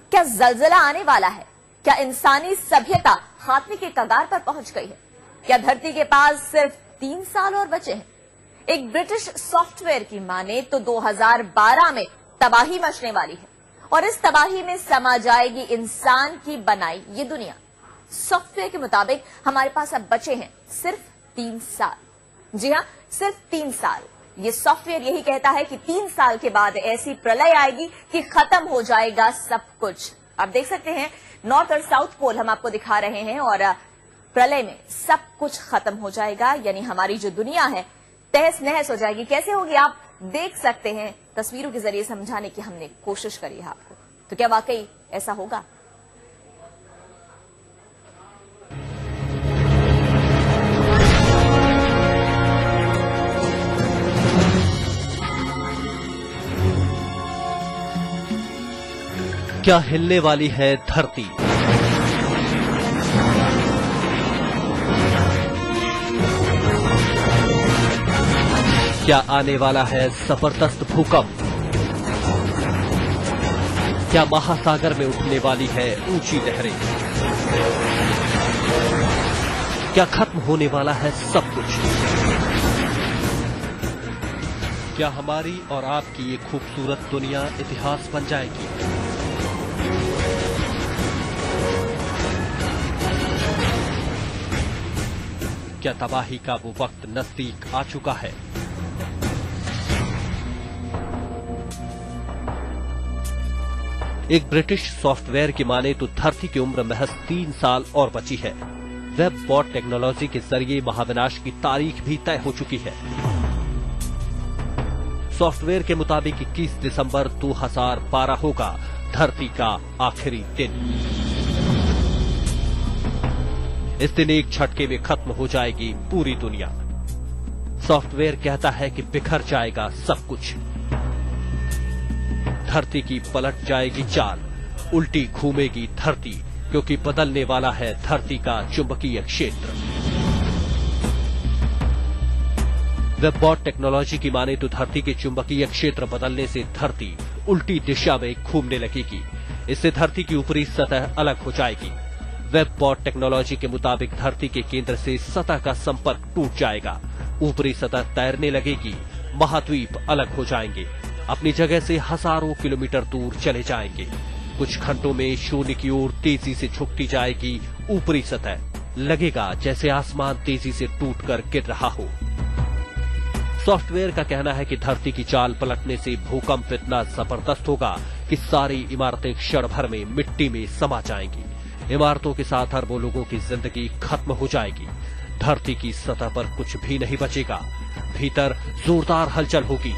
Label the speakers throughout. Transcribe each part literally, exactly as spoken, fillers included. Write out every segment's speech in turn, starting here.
Speaker 1: क्या जलजला आने वाला है? क्या इंसानी सभ्यता खात्मे के कगार पर पहुंच गई है? क्या धरती के पास सिर्फ तीन साल और बचे हैं? एक ब्रिटिश सॉफ्टवेयर की माने तो दो हज़ार बारह में तबाही मचने वाली है और इस तबाही में समा जाएगी इंसान की बनाई ये दुनिया। सॉफ्टवेयर के मुताबिक हमारे पास अब बचे हैं सिर्फ तीन साल। जी हां, सिर्फ तीन साल। ये सॉफ्टवेयर यही कहता है कि तीन साल के बाद ऐसी प्रलय आएगी कि खत्म हो जाएगा सब कुछ। आप देख सकते हैं नॉर्थ और साउथ पोल हम आपको दिखा रहे हैं और प्रलय में सब कुछ खत्म हो जाएगा, यानी हमारी जो दुनिया है तहस नहस हो जाएगी। कैसे होगी आप देख सकते हैं, तस्वीरों के जरिए समझाने की हमने कोशिश करी है आपको। तो क्या वाकई ऐसा होगा?
Speaker 2: क्या हिलने वाली है धरती? क्या आने वाला है जबरदस्त भूकंप? क्या महासागर में उठने वाली है ऊंची लहरें? क्या खत्म होने वाला है सब कुछ? क्या हमारी और आपकी ये खूबसूरत दुनिया इतिहास बन जाएगी? क्या तबाही का वो वक्त नजदीक आ चुका है? एक ब्रिटिश सॉफ्टवेयर की माने तो धरती की उम्र महज तीन साल और बची है। वेब बॉट टेक्नोलॉजी के जरिए महाविनाश की तारीख भी तय हो चुकी है। सॉफ्टवेयर के मुताबिक इक्कीस दिसंबर दो हज़ार बारह होगा धरती का आखिरी दिन। इस दिन एक झटके में खत्म हो जाएगी पूरी दुनिया। सॉफ्टवेयर कहता है कि बिखर जाएगा सब कुछ। धरती की पलट जाएगी चाल, उल्टी घूमेगी धरती, क्योंकि बदलने वाला है धरती का चुंबकीय क्षेत्र। वेबबॉट टेक्नोलॉजी की माने तो धरती के चुंबकीय क्षेत्र बदलने से धरती उल्टी दिशा में घूमने लगेगी। इससे धरती की ऊपरी सतह अलग हो जाएगी। वेबबॉट टेक्नोलॉजी के मुताबिक धरती के केंद्र से सतह का संपर्क टूट जाएगा, ऊपरी सतह तैरने लगेगी, महाद्वीप अलग हो जाएंगे, अपनी जगह से हजारों किलोमीटर दूर चले जाएंगे। कुछ घंटों में शून्य की ओर तेजी से झुकती जाएगी ऊपरी सतह, लगेगा जैसे आसमान तेजी से टूटकर गिर रहा हो। सॉफ्टवेयर का कहना है कि धरती की चाल पलटने से भूकंप इतना जबरदस्त होगा कि सारी इमारतें क्षण भर में मिट्टी में समा जाएंगी। इमारतों के साथ अरबों लोगों की जिंदगी खत्म हो जाएगी। धरती की सतह पर कुछ भी नहीं बचेगा, भीतर जोरदार हलचल होगी।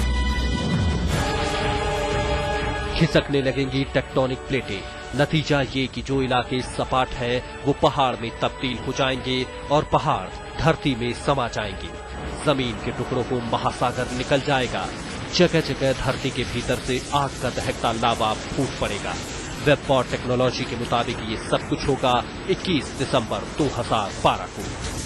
Speaker 2: खिसकने लगेंगी टेक्टोनिक प्लेटें। नतीजा ये कि जो इलाके सपाट है वो पहाड़ में तब्दील हो जाएंगे और पहाड़ धरती में समा जाएंगे। जमीन के टुकड़ों को महासागर निकल जाएगा। जगह जगह धरती के भीतर से आग का दहकता लावा फूट पड़ेगा। वेबबॉट टेक्नोलॉजी के मुताबिक ये सब कुछ होगा इक्कीस दिसंबर दो हज़ार बारह को।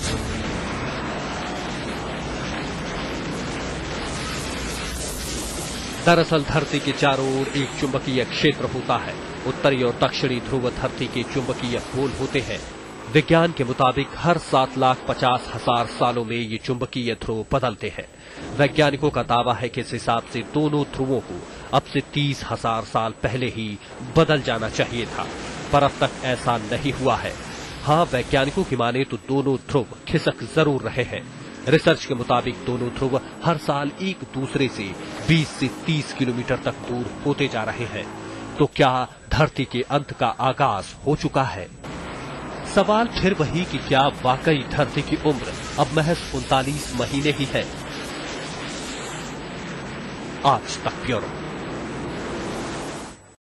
Speaker 2: दरअसल धरती के चारों ओर एक चुंबकीय क्षेत्र होता है। उत्तरी और दक्षिणी ध्रुव धरती के चुंबकीय पोल होते हैं। विज्ञान के मुताबिक हर सात लाख पचास हजार सालों में ये चुंबकीय ध्रुव बदलते हैं। वैज्ञानिकों का दावा है कि इस हिसाब से दोनों ध्रुवों को अब से तीस हजार साल पहले ही बदल जाना चाहिए था, पर अब तक ऐसा नहीं हुआ है। हाँ, वैज्ञानिकों की माने तो दोनों ध्रुव खिसक जरूर रहे हैं। रिसर्च के मुताबिक दोनों ध्रुव हर साल एक दूसरे से बीस से तीस किलोमीटर तक दूर होते जा रहे हैं। तो क्या धरती के अंत का आगाज हो चुका है? सवाल फिर वही कि क्या वाकई धरती की उम्र अब महज उनतालीस महीने ही है? आज तक ब्यूरो।